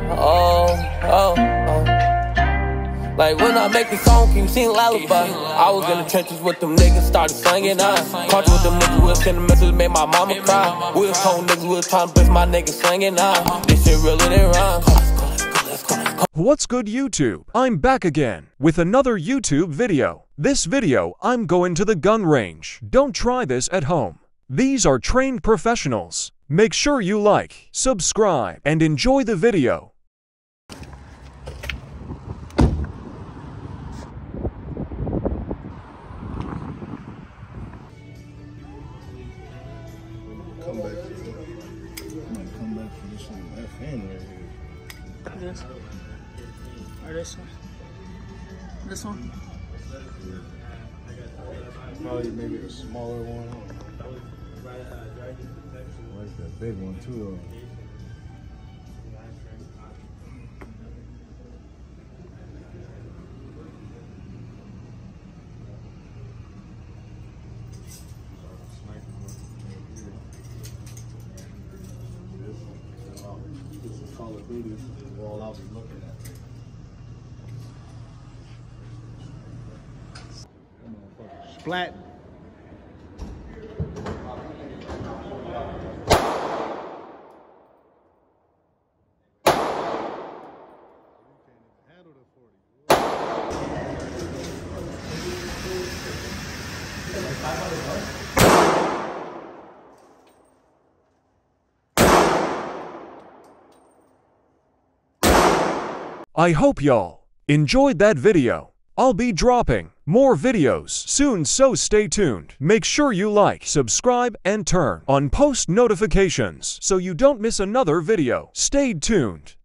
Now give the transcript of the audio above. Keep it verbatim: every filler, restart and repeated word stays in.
oh, oh, oh. Like when I make a song, can you sing lullaby? I was in the trenches with them niggas, started slanging on. Caught you with them niggas, we'll send a message, made my mama cry. We was told niggas, we was trying to bless my niggas slanging on. This shit really didn't rhyme. What's good, YouTube? I'm back again with another YouTube video. This video, I'm going to the gun range. Don't try this at home. These are trained professionals. Make sure you like, subscribe, and enjoy the video. Come back for it. I might come back for this one. That fan right here. This or this one? This one? Yeah. Probably maybe a smaller one. I like that big one too though. Call of Duty, this is all I'll be looking at. Splat. I hope y'all enjoyed that video. I'll be dropping more videos soon, so stay tuned. Make sure you like, subscribe, and turn on post notifications so you don't miss another video. Stay tuned.